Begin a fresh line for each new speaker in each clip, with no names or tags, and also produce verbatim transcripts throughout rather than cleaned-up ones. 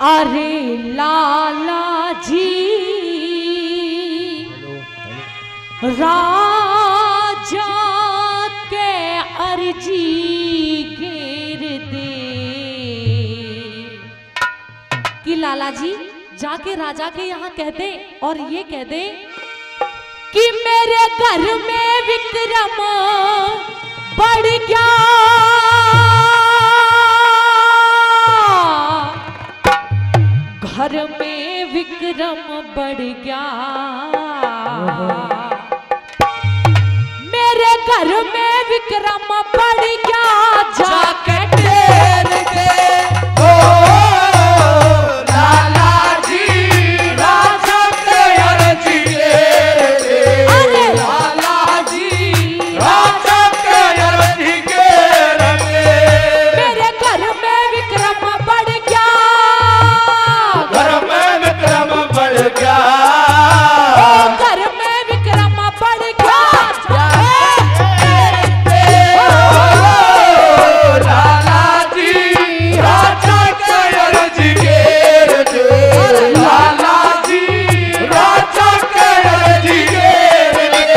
अरे लाला जी राजा के अर्जी घेर दे कि लाला जी जाके राजा के यहाँ कह दे और ये कह दे कि मेरे घर में विक्रम बढ़ गया, घर में विक्रम बढ़ गया, मेरे घर में विक्रम बढ़ गया, जाके टेर दे ओ
लाला जी राजा के अर्जी घेर दे।
अरे
लाला जी राजा के अर्जी घेर दे।
मेरे घर में विक्रम बढ़ गया,
घर में विक्रम बढ़ गया,
ओ घर में विक्रम बढ़ गया,
लाला जी राजा के अर्जी घेर दे। लाला जी राजा के अर्जी घेर दे।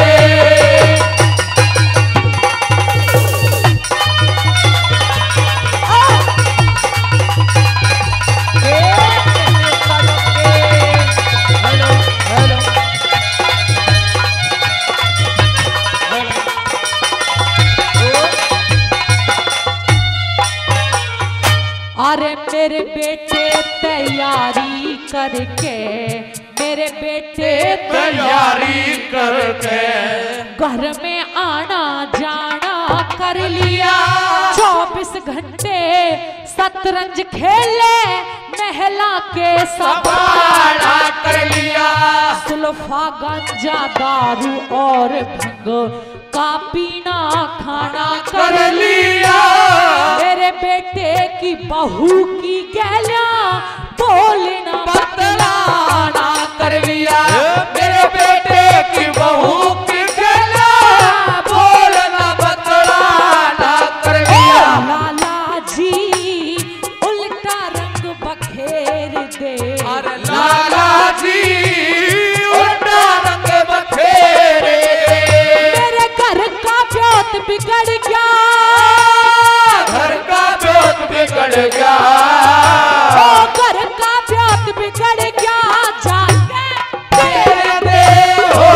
अरे मेरे बेटे तैयारी करके, मेरे बेटे
तैयारी करके
घर में आना जाना कर लिया, चौबीस घंटे शतरंज खेले महला के
सबाड़ा कर लिया।
सुल्फा गंजा दारू और भंग का पीना खाना कर
कर लिया।
मेरे बेटे की बहू की गैला बोलना
बतलाना कर लिया। मेरे बेटे की बहू की गला बोलना बतलाना कर लिया।
लाला जी उल्टा रंग बखेर दे,
अरे लाला जी उल्टा रंग बखेरे।
मेरे घर का ब्योत बिगड़ गया,
घर का जोत बिगड़ गया,
ओ घर का ब्योत बिगड़ गया, जाके
तेरे दे हो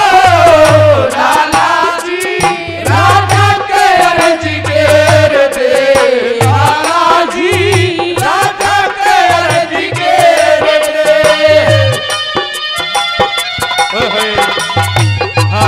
लाला जी राजा के अर्जी घेर दे। लाला जी राजा के अर्जी घेर दे। ओए होए, हाँ।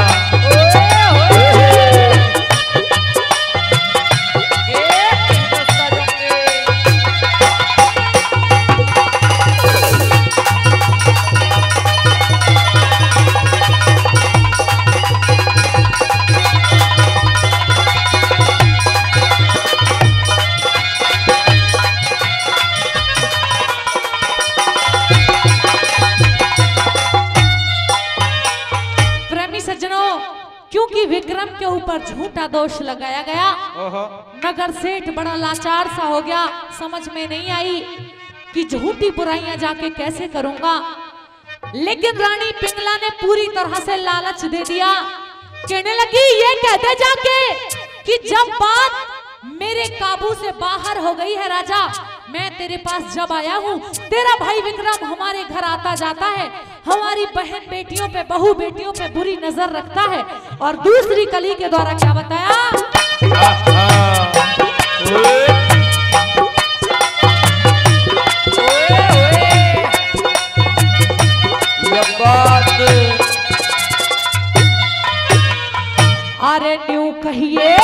प्रेमी सज्जनों, क्योंकि विक्रम के ऊपर झूठा दोष लगाया गया, नगर सेठ बड़ा लाचार सा हो गया, समझ में नहीं आई कि झूठी बुराइयां जाके कैसे करूंगा। लेकिन रानी पिंगला ने पूरी तरह से लालच दे दिया, कहने लगी ये कहते जाके कि जब बात मेरे काबू से बाहर हो गई है राजा, मैं तेरे पास जब आया हूँ, तेरा भाई विक्रम हमारे घर आता जाता है, हमारी बहन बेटियों पे बहू बेटियों पे बुरी नजर रखता है, और दूसरी कली के द्वारा क्या बताया, अरे न्यू कहिए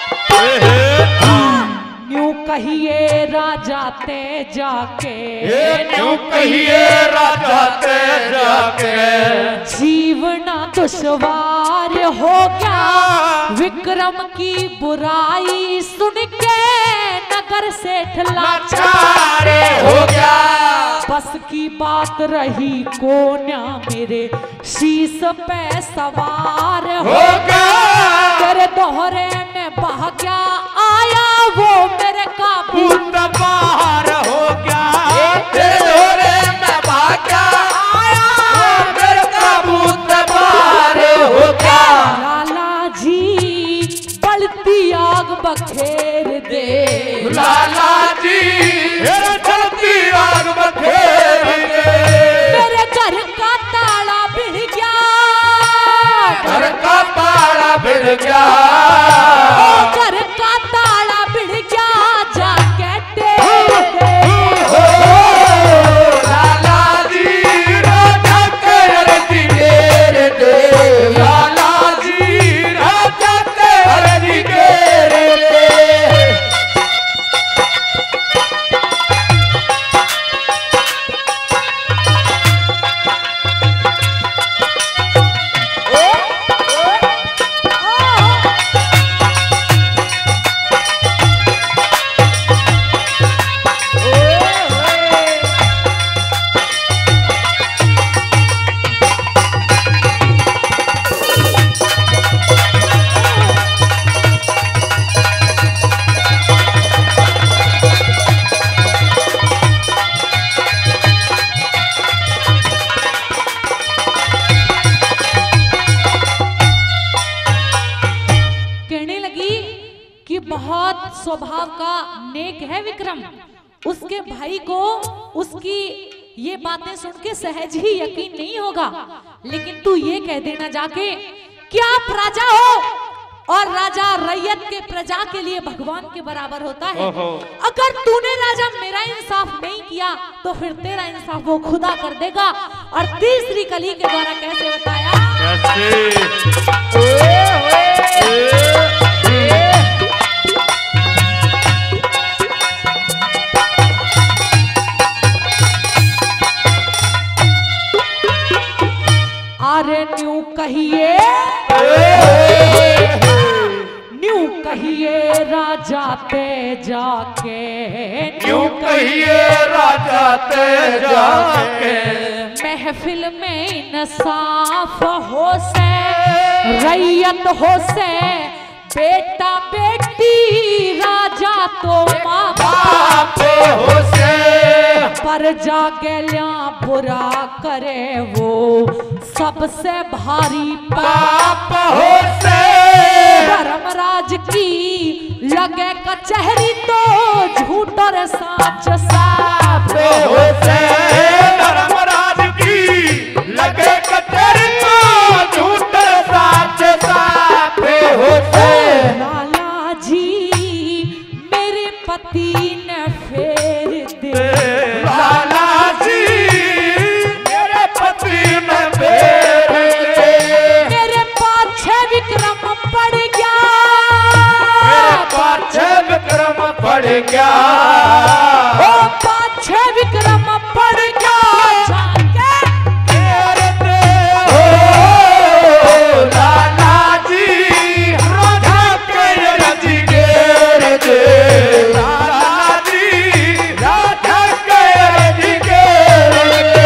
न्यू कहिए राजा ते जाके,
न्यू कहिए राजा ते जाके,
जीवना दुश्वार हो गया, विक्रम की बुराई सुन के नगर सेठ लाचार
हो गया।
बस की बात रही कोन्या मेरे शीश पे सवार हो
गया,
तेरे दोहरे में बह गया, आया वो मेरे काबू
बाहर हो गया।
बखेर दे।
लाला जी जलती आग बखेर दे।
मेरे घर का ताला भिड़ गया,
घर का ताला भिड़ गया,
घर का ताला भिड़ गया, जाके टेर दे।
लाला जी राजा के अर्जी टेर दे। लाला जी राजा के अर्जी टेर दे।
बहुत स्वभाव का नेक है विक्रम। उसके भाई को उसकी ये बातें सुन के सहज ही यकीन नहीं होगा, लेकिन तू ये कह देना जाके कि आप राजा हो और राजा रैयत के प्रजा के लिए भगवान के बराबर होता है। अगर तूने राजा मेरा इंसाफ नहीं किया तो फिर तेरा इंसाफ वो खुदा कर देगा। और तीसरी कली के द्वारा कैसे बताया, अरे न्यू कहिए न्यू कहिए राजा ते जाके,
न्यू कहिए राजा ते जाके,
महफिल में इंसाफ हो से, रैयत हो से, बेटा बेटी राजा तो माँ बाप
हो से,
पर जागेल्या बुरा करे वो सबसे भारी
पाप हो से।
धर्मराज की लगे कचहरी तो झूठ और साच साफ
हो से। धर्मराज की लगे कचहरी तो झूठ साच साफ हो से।
लाला जी मेरे पति ने फेर दे,
लाला जी मेरे पति ने फेर दे।
मेरे पाछे विक्रम पड़ गया,
मेरे पाछे विक्रम पड़ गया,
ओ पाछे विक्रम पड़ गया, जाके
फेर दे। ओ लाला जी राजा के अर्जी टेर दे। लाला जी राजा के अर्जी टेर दे।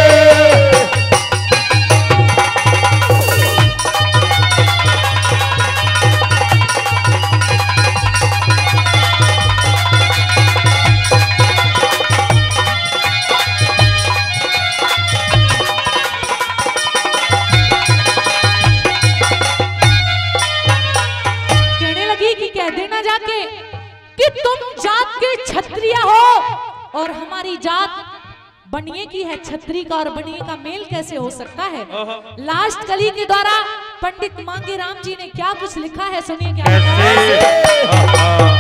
कहने लगी कि कह देना जाके कि तुम जात के क्षत्रिय हो और हमारी जात बनिए की है। क्षत्रिय का और बनिए का मेल कैसे हो सकता है। लास्ट कली के द्वारा पंडित मांगे राम जी ने क्या कुछ लिखा है, सुनिए क्या लिखा है।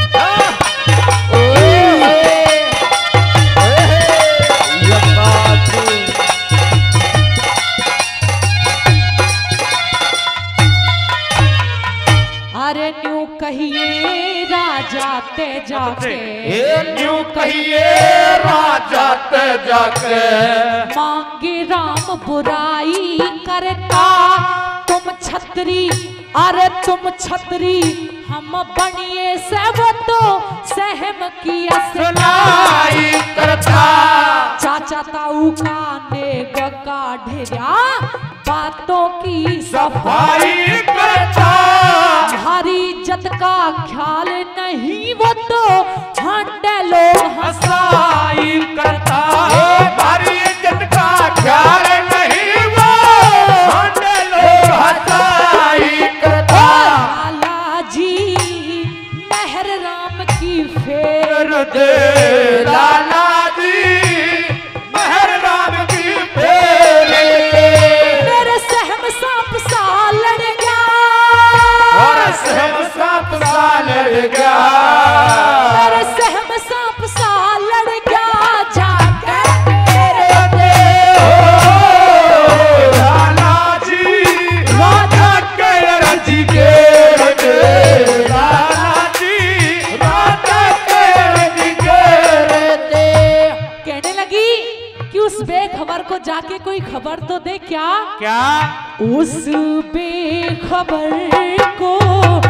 अरे न्यू कहिए राजा ते जाके,
न्यू कहिए राजा ते जाके,
मांगे राम बुराई करता तुम छतरी, अरे तुम छतरी हम बनिए से वो तो सहम की
सुनाई करता।
चाचा ताऊ का नेग का ढेरा बातों की
सफाई करता।
हमारी इज्जत का ख्याल नहीं वो तो हांडे लोग
हंसाई करता। हमारी इज्जत का ख्याल नहीं वो हांडे लोग हंसाई करता।
लाला जी मेहर कि उस बेखबर को जाके कोई खबर तो दे। क्या
क्या
उस बेखबर को